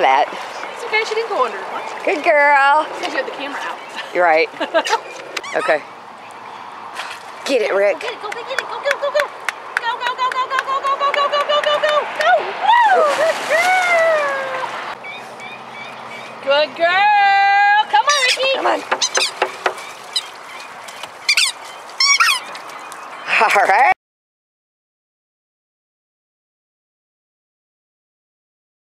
flat. It's okay, she didn't go under it once. Good girl. Because you had the camera out. You're right. Okay. Get it, Rick. Go get it, go get it, go, go, go, go. Go, go, go, go, go, go, go, go, go, go, go, go, go. Woo! Good girl. Good girl. Come on, Rikki. Come on. All right.